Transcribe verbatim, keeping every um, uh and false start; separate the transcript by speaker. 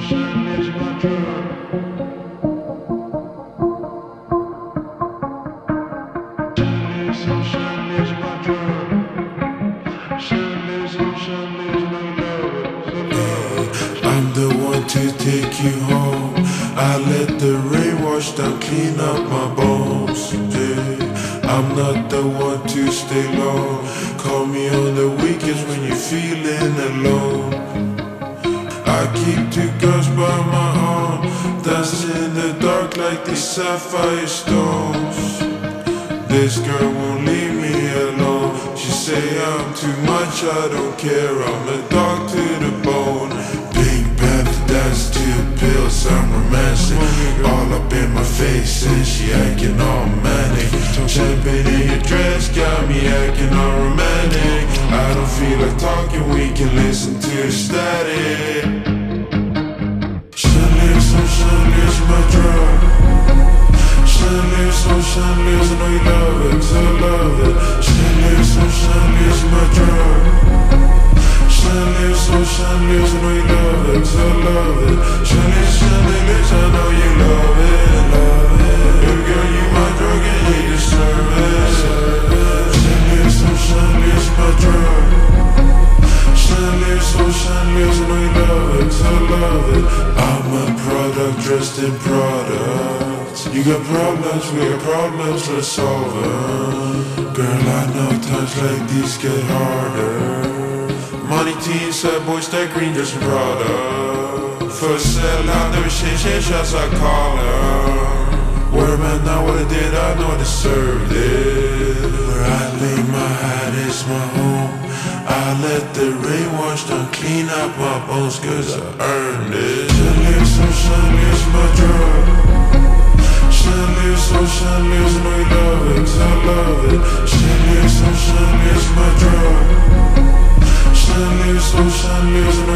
Speaker 1: Chandeliers my drug. Chandeliers, oh chandeliers my drug. Chandeliers, oh chandeliers, no love, so love.
Speaker 2: I'm the one to take you home. I let the rain wash down, clean up my bones. Yeah. I'm not the one to stay long. Call me on the weekends when you're feeling alone. I keep two girls by my arm, dancing in the dark like these sapphire stones. This girl won't leave me alone. She say I'm too much, I don't care. I'm a dog to the bone. Pink Panther, that's two pills, I'm romancing. All up in my face and she acting all manic. Champagne in your dress got me acting all romantic. I don't feel like talking, we can listen to static. Chandeliers, oh chandeliers, my drug. Chandeliers, oh chandeliers, I know you love it, 'cause I love it. Chandeliers, oh chandeliers, my drug. Chandeliers, oh chandeliers, I know you love it, 'cause I love it. Chandeliers, chandeliers, I know you love it, love it. Baby girl, you my drug and you deserve it. Chandeliers, oh chandeliers, my drug. Chandeliers, oh chandeliers, I know you love it, 'cause I love it. I'm a product dressed in products. You got problems, we got problems, let's solve them. Girl, I know times like these get harder. Money, teen, sad boy, stack green, just a product. First sell out, never change, change shots, I call her. Where man, now what I did, I know I deserved it. Where I lay my hat is my home. I let the rain wash down, clean up my bones, 'cause I earned it. Chandeliers, oh chandeliers, my drug. Chandeliers, oh chandeliers, I know you love it, 'cause I love it. Chandeliers, oh chandeliers, my drug. Chandeliers, oh chandeliers, I know